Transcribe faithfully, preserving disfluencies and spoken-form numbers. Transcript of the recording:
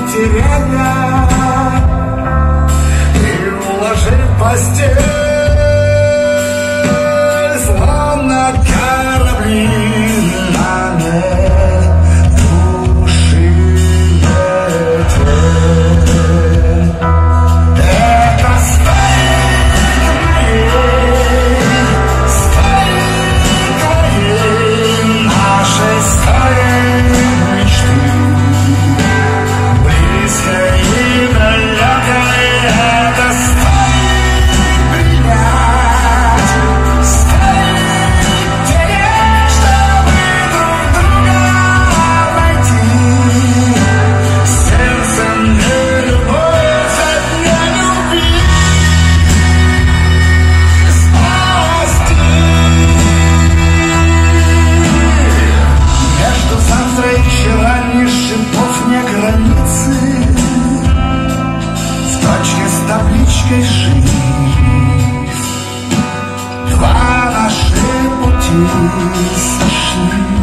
потеряя и уложив в постель, словно корабли нами души ветер. Это стоит моей, стоит твоей, нашей старой мечты, близкой и далекой. Это стоит принять, стоит терять, чтобы друг друга найти. Сердцем не любовь, а не любви. Спасти. Между завтра и вчера ни шипов, ни границы. В точке с табличкой «Жизнь» два наши пути сошли.